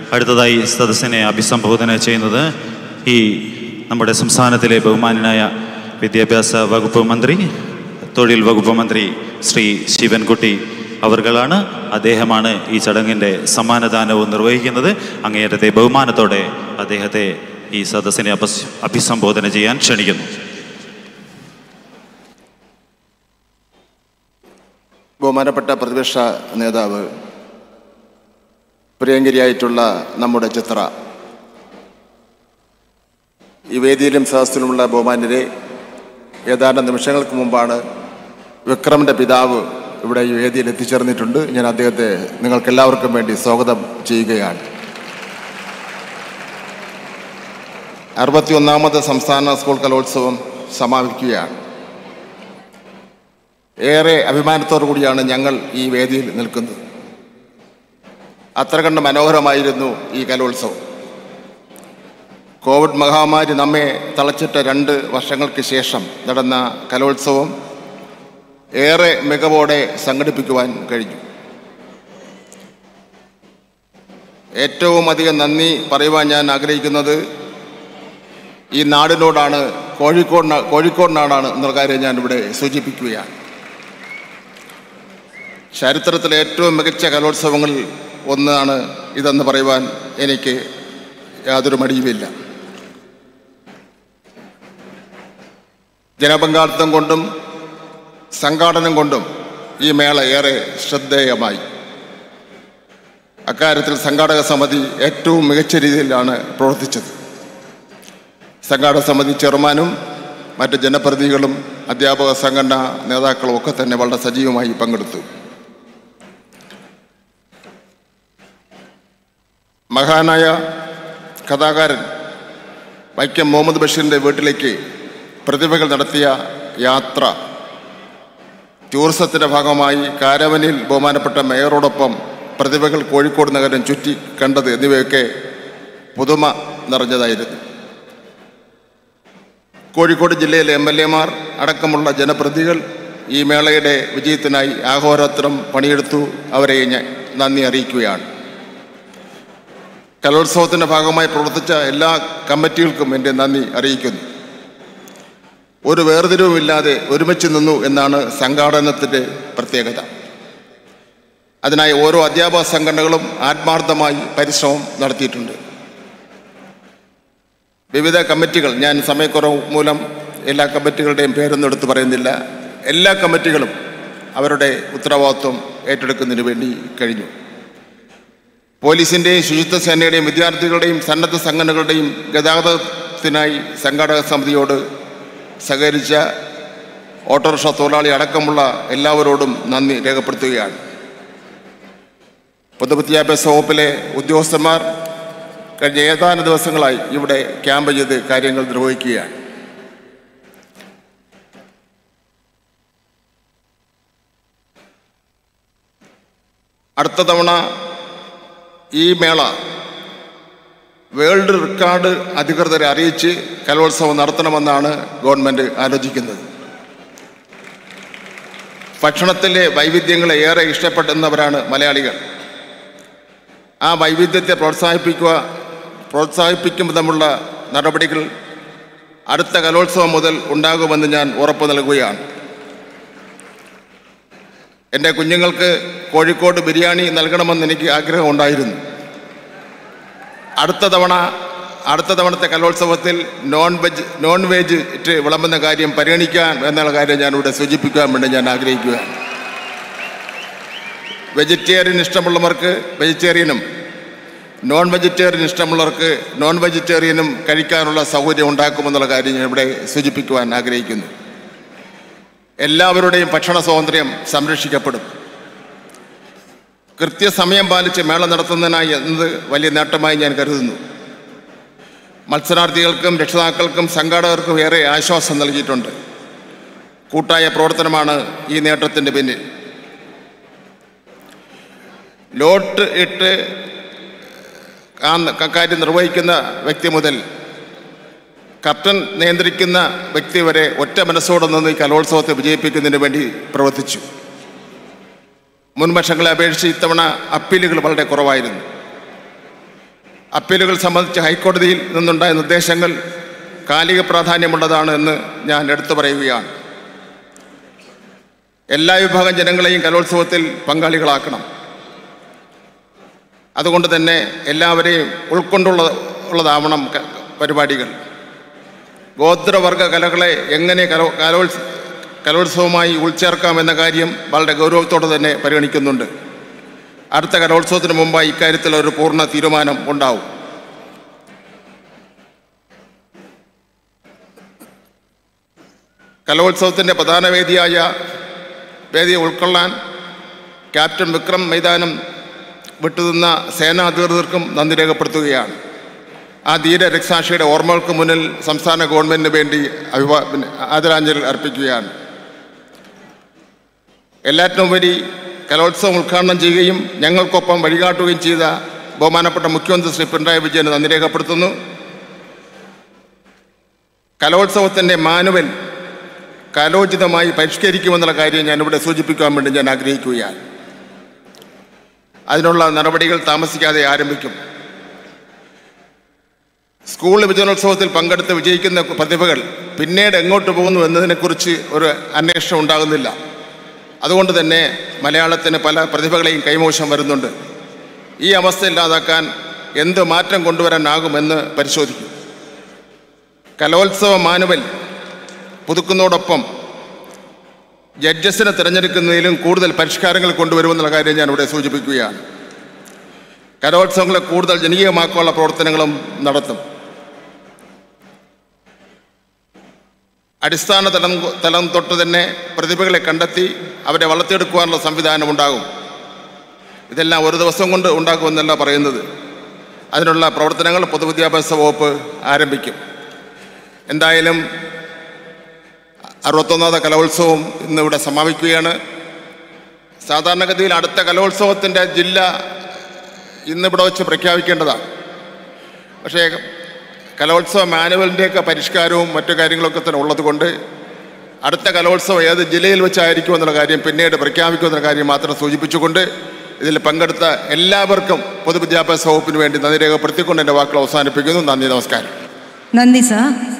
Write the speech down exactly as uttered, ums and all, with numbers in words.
അടുത്തതായി സദസ്സിനെ അഭിസംബോധന ചെയ്യുന്നത് ഈ നമ്മുടെ സംസ്ഥാനത്തിലെ ബഹുമാന്യനായ വിദ്യാഭ്യാസ വകുപ്പ് മന്ത്രി, തൊഴിൽ വകുപ്പ് മന്ത്രി ശ്രീ ശിവൻകുട്ടി അവർകളാണ്. അദ്ദേഹമാണ് ഈ ചടങ്ങിൻ്റെ സമ്മാനദാനവും നിർവഹിക്കുന്നത്. അങ്ങേയറ്റത്തെ ബഹുമാനത്തോടെ അദ്ദേഹത്തെ ഈ സദസ്സിനെ അഭിസംബോധന ചെയ്യാൻ ക്ഷണിക്കുന്നു. ബഹുമാനപ്പെട്ട പ്രതിപക്ഷ നേതാവ്, പ്രിയങ്കരിയായിട്ടുള്ള നമ്മുടെ ചിത്ര, ഈ വേദിയിലും സദസ്സിലുമുള്ള ബഹുമാന്യരെ, ഏതാനും നിമിഷങ്ങൾക്ക് മുമ്പാണ് വിക്രമിൻ്റെ പിതാവ് ഇവിടെ ഈ വേദിയിൽ എത്തിച്ചേർന്നിട്ടുണ്ട്. ഞാൻ അദ്ദേഹത്തെ നിങ്ങൾക്കെല്ലാവർക്കും വേണ്ടി സ്വാഗതം ചെയ്യുകയാണ്. അറുപത്തി ഒന്നാമത് സംസ്ഥാന സ്കൂൾ കലോത്സവം സമാപിക്കുകയാണ്. ഏറെ അഭിമാനത്തോടു കൂടിയാണ് ഞങ്ങൾ ഈ വേദിയിൽ നിൽക്കുന്നത്. അത്ര കണ്ട് മനോഹരമായിരുന്നു ഈ കലോത്സവം. കോവിഡ് മഹാമാരി നമ്മെ തളച്ചിട്ട രണ്ട് വർഷങ്ങൾക്ക് ശേഷം നടന്ന കലോത്സവം ഏറെ മികവോടെ സംഘടിപ്പിക്കുവാൻ കഴിഞ്ഞു. ഏറ്റവും അധികം നന്ദി പറയുവാൻ ഞാൻ ആഗ്രഹിക്കുന്നത് ഈ നാടിനോടാണ്, കോഴിക്കോട് കോഴിക്കോടിനാടാണ് എന്നുള്ള കാര്യം ഞാനിവിടെ സൂചിപ്പിക്കുകയാണ്. ചരിത്രത്തിലെ ഏറ്റവും മികച്ച കലോത്സവങ്ങളിൽ ഒന്നാണ് ഇതെന്ന് പറയുവാൻ എനിക്ക് യാതൊരു മടിയുമില്ല. ജനപങ്കാളിത്തം കൊണ്ടും സംഘാടനം കൊണ്ടും ഈ മേള ഏറെ ശ്രദ്ധേയമായി. അക്കാര്യത്തിൽ സംഘാടക സമിതി ഏറ്റവും മികച്ച രീതിയിലാണ് പ്രവർത്തിച്ചത്. സംഘാടക സമിതി ചെയർമാനും മറ്റ് ജനപ്രതിനിധികളും അധ്യാപക സംഘടനാ നേതാക്കളും ഒക്കെ തന്നെ വളരെ സജീവമായി പങ്കെടുത്തു. മഹാനായ കഥാകാരൻ വൈക്കം മുഹമ്മദ് ബഷീറിൻ്റെ വീട്ടിലേക്ക് പ്രതിഭകൾ നടത്തിയ യാത്ര, ടൂറിസത്തിൻ്റെ ഭാഗമായി കാരവനിൽ ബഹുമാനപ്പെട്ട മേയറോടൊപ്പം പ്രതിഭകൾ കോഴിക്കോട് നഗരം ചുറ്റി കണ്ടത് എന്നിവയൊക്കെ പുതുമ നിറഞ്ഞതായിരുന്നു. കോഴിക്കോട് ജില്ലയിലെ എം എൽ എമാർ അടക്കമുള്ള ജനപ്രതിനിധികൾ ഈ മേളയുടെ വിജയത്തിനായി അഹോരാത്രം പണിയെടുത്തു. അവരെ ഞാൻ നന്ദി അറിയിക്കുകയാണ്. കലോത്സവത്തിൻ്റെ ഭാഗമായി പ്രവർത്തിച്ച എല്ലാ കമ്മിറ്റികൾക്കും എൻ്റെ നന്ദി അറിയിക്കുന്നു. ഒരു വേർതിരിവുമില്ലാതെ ഒരുമിച്ച് നിന്നു എന്നാണ് സംഘാടനത്തിൻ്റെ പ്രത്യേകത. അതിനായി ഓരോ അധ്യാപക സംഘടനകളും ആത്മാർത്ഥമായി പരിശ്രമം നടത്തിയിട്ടുണ്ട്. വിവിധ കമ്മിറ്റികൾ, ഞാൻ സമയക്കുറവ് മൂലം എല്ലാ കമ്മിറ്റികളുടെയും പേരൊന്നും എടുത്ത് പറയുന്നില്ല, എല്ലാ കമ്മിറ്റികളും അവരുടെ ഉത്തരവാദിത്വം ഏറ്റെടുക്കുന്നതിന് വേണ്ടി കഴിഞ്ഞു. പോലീസിൻ്റെയും ശുചിത്വ സേനയുടെയും വിദ്യാർത്ഥികളുടെയും സന്നദ്ധ സംഘടനകളുടെയും ഗതാഗതത്തിനായി സംഘാടക സമിതിയോട് സഹകരിച്ച ഓട്ടോറിക്ഷ തൊഴിലാളി അടക്കമുള്ള എല്ലാവരോടും നന്ദി രേഖപ്പെടുത്തുകയാണ്. പൊതുവിദ്യാഭ്യാസ വകുപ്പിലെ ഉദ്യോഗസ്ഥന്മാർ കഴിഞ്ഞ ഏതാനും ദിവസങ്ങളായി ഇവിടെ ക്യാമ്പ് ചെയ്ത് കാര്യങ്ങൾ നിർവഹിക്കുകയാണ്. അടുത്ത തവണ ഈ മേള വേൾഡ് റെക്കോർഡ് അധികൃതരെ അറിയിച്ച് കലോത്സവം നടത്തണമെന്നാണ് ഗവൺമെൻറ് ആലോചിക്കുന്നത്. ഭക്ഷണത്തിലെ വൈവിധ്യങ്ങളെ ഏറെ ഇഷ്ടപ്പെടുന്നവരാണ് മലയാളികൾ. ആ വൈവിധ്യത്തെ പ്രോത്സാഹിപ്പിക്കുക പ്രോത്സാഹിപ്പിക്കുമ്പോഴുള്ള നടപടികൾ അടുത്ത കലോത്സവം മുതൽ ഉണ്ടാകുമെന്ന് ഞാൻ ഉറപ്പ് നൽകുകയാണ്. എൻ്റെ കുഞ്ഞുങ്ങൾക്ക് കോഴിക്കോട് ബിരിയാണി നൽകണമെന്ന് എനിക്ക് ആഗ്രഹമുണ്ടായിരുന്നു. അടുത്ത തവണ അടുത്ത തവണത്തെ കലോത്സവത്തിൽ നോൺ വെജ് നോൺ വെജ് ഇട്ട് വിളമ്പുന്ന കാര്യം പരിഗണിക്കാൻ എന്നുള്ള കാര്യം ഞാനിവിടെ സൂചിപ്പിക്കാൻ വേണ്ടി ഞാൻ ആഗ്രഹിക്കുകയാണ്. വെജിറ്റേറിയൻ ഇഷ്ടമുള്ളവർക്ക് വെജിറ്റേറിയനും നോൺ വെജിറ്റേറിയൻ ഇഷ്ടമുള്ളവർക്ക് നോൺ വെജിറ്റേറിയനും കഴിക്കാനുള്ള സൗകര്യം ഉണ്ടാക്കുമെന്നുള്ള കാര്യം ഞാൻ ഇവിടെ സൂചിപ്പിക്കുവാൻ ആഗ്രഹിക്കുന്നു. എല്ലാവരുടെയും ഭക്ഷണ സ്വാതന്ത്ര്യം സംരക്ഷിക്കപ്പെടും. കൃത്യസമയം പാലിച്ച് മേള നടത്തുന്നതിനായി എന്നത് വലിയ നേട്ടമായി ഞാൻ കരുതുന്നു. മത്സരാർത്ഥികൾക്കും രക്ഷിതാക്കൾക്കും സംഘാടകർക്കും ഏറെ ആശ്വാസം നൽകിയിട്ടുണ്ട്. കൂട്ടായ പ്രവർത്തനമാണ് ഈ നേട്ടത്തിൻ്റെ പിന്നിൽ. ലോട്ട് ഇട്ട് കാര്യം നിർവഹിക്കുന്ന വ്യക്തി മുതൽ കർട്ടൻ നിയന്ത്രിക്കുന്ന വ്യക്തി വരെ ഒറ്റ മനസ്സോടെ നിന്ന് ഈ കലോത്സവത്തെ വിജയിപ്പിക്കുന്നതിന് വേണ്ടി പ്രവർത്തിച്ചു. മുൻ വർഷങ്ങളെ അപേക്ഷിച്ച് ഇത്തവണ അപ്പീലുകൾ വളരെ കുറവായിരുന്നു. അപ്പീലുകൾ സംബന്ധിച്ച് ഹൈക്കോടതിയിൽ നിന്നുണ്ടായ നിർദ്ദേശങ്ങൾ കാലിക പ്രാധാന്യമുള്ളതാണ് എന്ന് ഞാൻ എടുത്തു പറയുകയാണ്. എല്ലാ വിഭാഗം ജനങ്ങളെയും കലോത്സവത്തിൽ പങ്കാളികളാക്കണം. അതുകൊണ്ട് തന്നെ എല്ലാവരെയും ഉൾക്കൊണ്ടുള്ള ഉള്ളതാവണം പരിപാടികൾ. ഗോത്രവർഗ കലകളെ എങ്ങനെ കലോ കലോത്സ കലോത്സവമായി ഉൾച്ചേർക്കാമെന്ന കാര്യം വളരെ ഗൗരവത്തോടെ തന്നെ പരിഗണിക്കുന്നുണ്ട്. അടുത്ത കലോത്സവത്തിന് മുമ്പായി ഇക്കാര്യത്തിൽ ഒരു പൂർണ്ണ തീരുമാനം ഉണ്ടാവും. കലോത്സവത്തിൻ്റെ പ്രധാന വേദിയായ വേദിയെ ഉൾക്കൊള്ളാൻ ക്യാപ്റ്റൻ വിക്രം മൈതാനം വിട്ടുനിന്ന സേനാ അധികൃതർക്കും നന്ദി രേഖപ്പെടുത്തുകയാണ്. ആ ധീര രക്തസാക്ഷിയുടെ ഓർമ്മകൾക്ക് മുന്നിൽ സംസ്ഥാന ഗവൺമെൻറ്റിന് വേണ്ടി അഭിവാ ആദരാഞ്ജലി അർപ്പിക്കുകയാണ്. എല്ലാറ്റിനുപരി കലോത്സവം ഉദ്ഘാടനം ചെയ്യുകയും ഞങ്ങൾക്കൊപ്പം വഴികാട്ടുകയും ചെയ്ത ബഹുമാനപ്പെട്ട മുഖ്യമന്ത്രി ശ്രീ പിണറായി വിജയന് നന്ദി രേഖപ്പെടുത്തുന്നു. കലോത്സവത്തിൻ്റെ മാനുവൽ കാലോചിതമായി പരിഷ്കരിക്കുമെന്നുള്ള കാര്യം ഞാനിവിടെ സൂചിപ്പിക്കാൻ വേണ്ടി ഞാൻ ആഗ്രഹിക്കുകയാണ്. അതിനുള്ള നടപടികൾ താമസിക്കാതെ ആരംഭിക്കും. സ്കൂൾ വിജയോത്സവത്തിൽ പങ്കെടുത്ത് വിജയിക്കുന്ന പ്രതിഭകൾ പിന്നീട് എങ്ങോട്ട് പോകുന്നു എന്നതിനെക്കുറിച്ച് ഒരു അന്വേഷണം ഉണ്ടാകുന്നില്ല. അതുകൊണ്ട് തന്നെ മലയാളത്തിന് പല പ്രതിഭകളെയും കൈമോശം വരുന്നുണ്ട്. ഈ അവസ്ഥ ഇല്ലാതാക്കാൻ എന്ത് മാറ്റം കൊണ്ടുവരാനാകുമെന്ന് പരിശോധിക്കും. കലോത്സവ മാനുവൽ പുതുക്കുന്നതോടൊപ്പം ജഡ്ജസിനെ തിരഞ്ഞെടുക്കുന്നതിലും കൂടുതൽ പരിഷ്കാരങ്ങൾ കൊണ്ടുവരുമെന്നുള്ള കാര്യം ഞാനിവിടെ സൂചിപ്പിക്കുകയാണ്. കലോത്സവങ്ങളെ കൂടുതൽ ജനകീയമാക്കാനുള്ള പ്രവർത്തനങ്ങളും നടത്തും. അടിസ്ഥാന തലം തലം തൊട്ട് തന്നെ പ്രതിഭകളെ കണ്ടെത്തി അവരെ വളർത്തിയെടുക്കുവാനുള്ള സംവിധാനം ഉണ്ടാകും. ഇതെല്ലാം ഒരു ദിവസം കൊണ്ട് ഉണ്ടാക്കുമെന്നല്ല പറയുന്നത്. അതിനുള്ള പ്രവർത്തനങ്ങൾ പൊതുവിദ്യാഭ്യാസ വകുപ്പ് ആരംഭിക്കും. എന്തായാലും അറുപത്തൊന്നാമത് കലോത്സവം ഇന്നിവിടെ സമാപിക്കുകയാണ്. സാധാരണഗതിയിൽ അടുത്ത കലോത്സവത്തിൻ്റെ ജില്ല ഇന്നിവിടെ വെച്ച് പ്രഖ്യാപിക്കേണ്ടതാണ്. പക്ഷേ കലോത്സവ മാനുവലിൻ്റെയൊക്കെ പരിഷ്കാരവും മറ്റു കാര്യങ്ങളൊക്കെ തന്നെ ഉള്ളതുകൊണ്ട് അടുത്ത കലോത്സവം ഏത് ജില്ലയിൽ വെച്ചായിരിക്കുമെന്നുള്ള കാര്യം പിന്നീട് പ്രഖ്യാപിക്കുമെന്നുള്ള കാര്യം മാത്രം സൂചിപ്പിച്ചുകൊണ്ട് ഇതിൽ പങ്കെടുത്ത എല്ലാവർക്കും പൊതുവിദ്യാഭ്യാസ വകുപ്പിന് വേണ്ടി നന്ദി രേഖപ്പെടുത്തിക്കൊണ്ട് എൻ്റെ വാക്കുകൾ അവസാനിപ്പിക്കുന്നു. നന്ദി, നമസ്കാരം. നന്ദി സാർ.